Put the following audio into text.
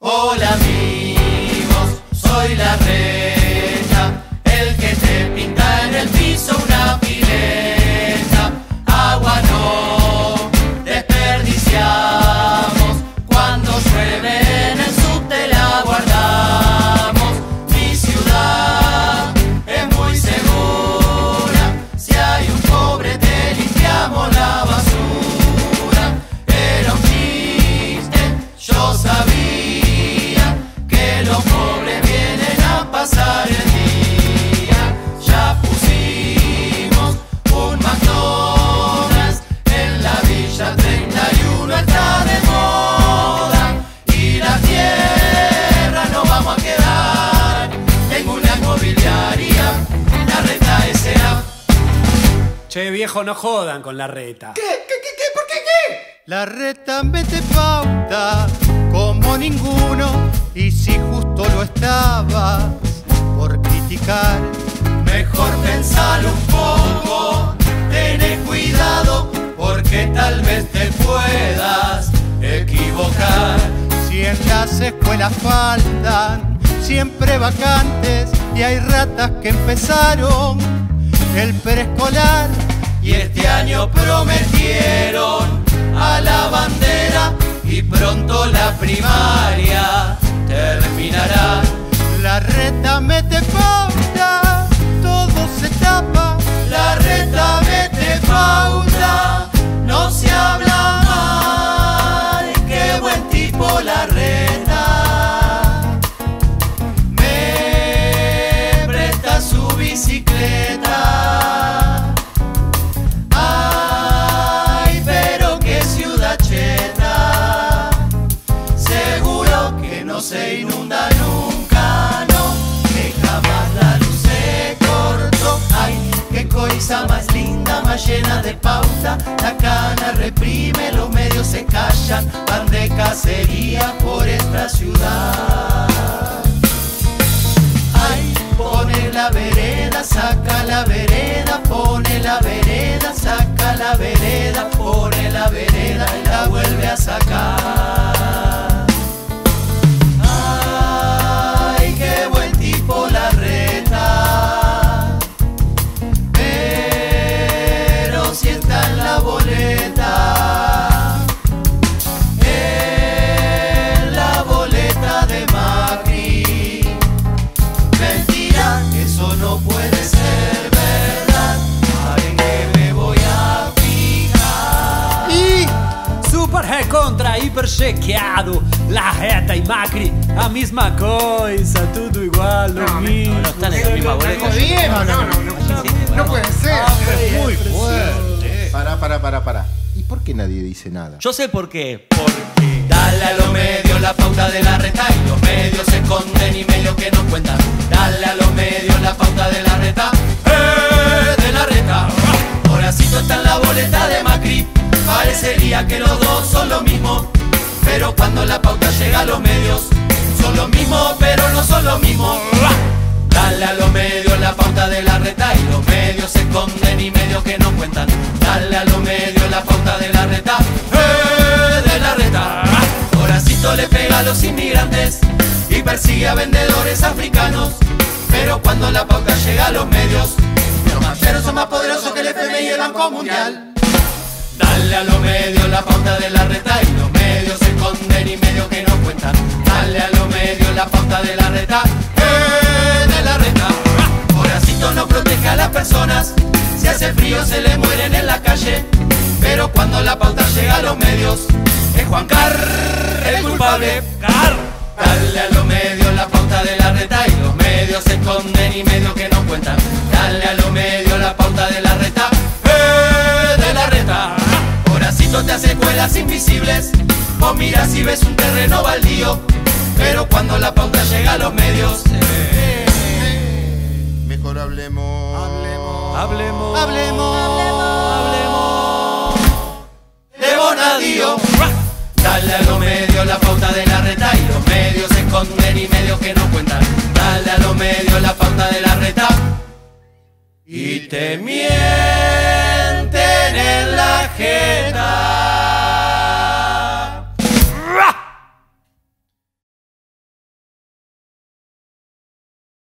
Hola amigos, soy la Reta, el que te pinta en el piso una pileta. Agua no desperdiciamos, cuando llueve en el subte la guardamos. Mi ciudad es muy segura, si hay un pobre te limpiamos la basura. Era un chiste, yo sabía que los pobres vienen a pasar el día. Ya pusimos un McDonald's en la Villa 31, está de moda. Y la tierra no vamos a quedar. Tengo una inmobiliaria, la Reta S.A. Che, viejo, no jodan con la Reta. ¿Qué? ¿Por qué? La Reta mete pauta como ninguno, y si justo lo estabas por criticar, Mejor pensalo un poco, tené cuidado, porque tal vez te puedas equivocar. si en las escuelas faltan siempre vacantes y hay ratas que empezaron el preescolar, Y este año prometieron a la bandera y pronto la primaria terminará. la Reta mete pauta, todo se tapa. La Reta mete pauta, no se habla mal, qué buen tipo la Reta. Me presta su bicicleta. Ay, pero qué ciudad cheta. Seguro que no se inunda nunca, no, que jamás la luz se cortó. Ay, qué coiza más linda, más llena de pauta. La cana reprime, los medios se callan, van de cacería por esta ciudad. Ay, pone la vereda, saca la vereda, pone la vereda, saca la vereda, pone la vereda y la vuelve a sacar. Ay, qué buen tipo la Reta, pero si está en la boleta, de Macri. Mentira, eso no puede ser verdad. ¿En qué me voy a fijar? Y super recontra hiper chequeado. La Reta y Macri, a misma coisa, tudo igual, lo mismo. No están en la misma boleta. ¿Bien o no? No puede ser. Es muy fuerte. Pará. ¿Y por qué nadie dice nada? Yo sé por qué. Dale a los medios la pauta de la Reta y los medios se esconden y medio que no cuentan. Dale a los medios la pauta de la Reta, de la Reta. Horacito está en la boleta de Macri, parecería que los dos son lo mismo, pero cuando la pauta llega a los medios, son lo mismo, pero no son lo mismo. Dale a los medios la pauta de la Reta y los medios se esconden y medio que no cuentan. Dale a los medios la pauta de la Reta, de la Reta. Horacito le pega a los inmigrantes y persigue a vendedores africanos, pero cuando la pauta llega a los medios, los macheros son más poderosos que el FMI y el Banco Mundial. Dale a los medios la pauta de la Reta y los medios se esconden y medio que no cuentan. Dale a los medios la pauta de la Reta, de la Reta. Horacito no protege a las personas, si hace frío se le mueren en la calle, pero cuando la pauta llega a los medios, es Juan el culpable. Dale a los medios la pauta de la Reta y los medios se esconden y medio que no cuentan. Dale a los medios la pauta de la Reta, de la Reta. Horacito te hace escuelas invisibles, vos miras y ves un terreno baldío, pero cuando la pauta llega a los medios, Mejor hablemos. de Bonadío. Dale a los medios la pauta